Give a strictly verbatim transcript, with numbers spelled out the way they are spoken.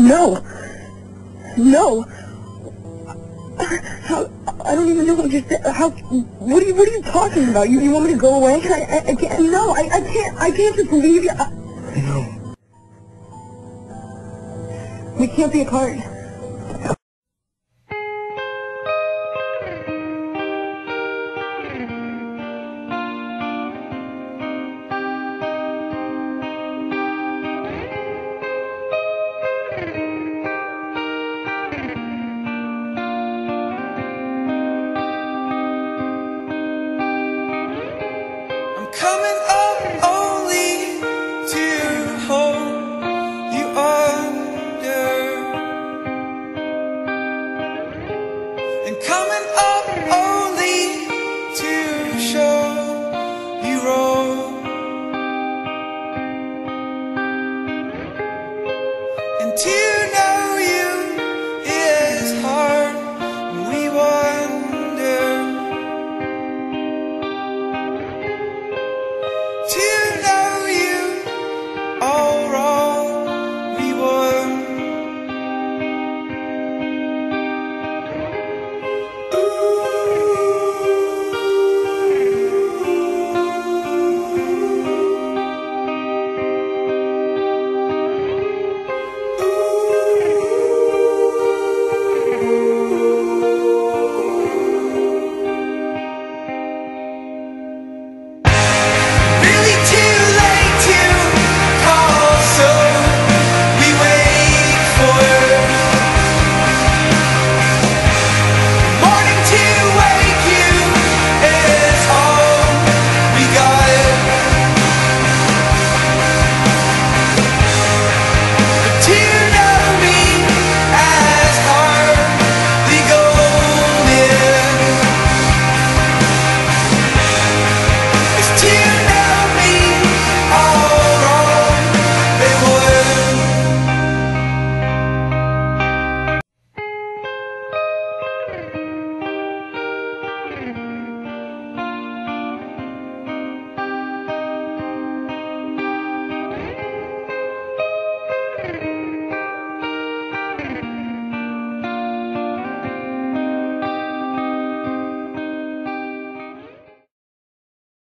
No. No. How? I don't even know what you're saying. How? What are you? What are you talking about? You, you want me to go away? I, I, I can't. No, I, I can't. I can't just leave you. I, No. we can't be apart.